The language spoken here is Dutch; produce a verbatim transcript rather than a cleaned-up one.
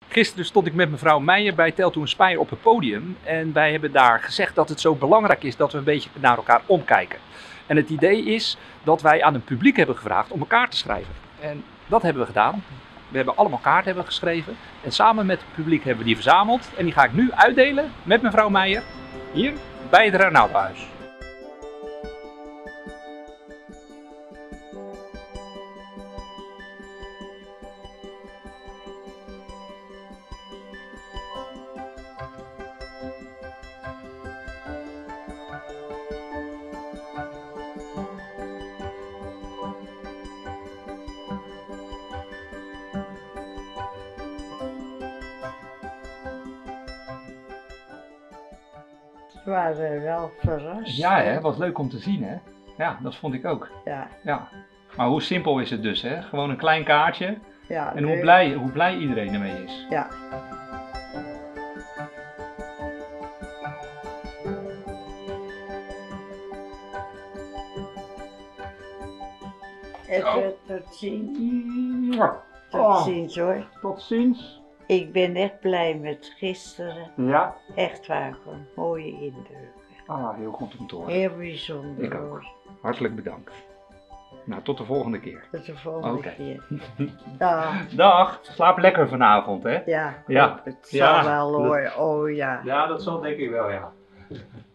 Gisteren stond ik met mevrouw Meijer bij Tel Toen Spire op het podium. En wij hebben daar gezegd dat het zo belangrijk is dat we een beetje naar elkaar omkijken. En het idee is dat wij aan het publiek hebben gevraagd om een kaart te schrijven. En dat hebben we gedaan. We hebben allemaal kaarten hebben geschreven. En samen met het publiek hebben we die verzameld. En die ga ik nu uitdelen met mevrouw Meijer. Hier bij het Ronaldohuis. We waren wel verrast. Ja, hè? Wat leuk om te zien, hè? Ja, dat vond ik ook. Ja. Ja. Maar hoe simpel is het dus, hè? Gewoon een klein kaartje. Ja, En hoe leuk. blij, hoe blij iedereen ermee is. Ja. Even tot ziens. Tot Oh. ziens hoor. Tot ziens. Ik ben echt blij met gisteren. Ja. Echt waar, gewoon mooie indrukken. Ah, heel goed om te horen. Heel bijzonder Ik ook. hoor. Hartelijk bedankt. Nou, tot de volgende keer. Tot de volgende Oké. keer. Dag. Dag. Slaap lekker vanavond, hè? Ja, Ja. het Ja. zal wel hoor. Oh ja. Ja, dat zal denk ik wel, ja.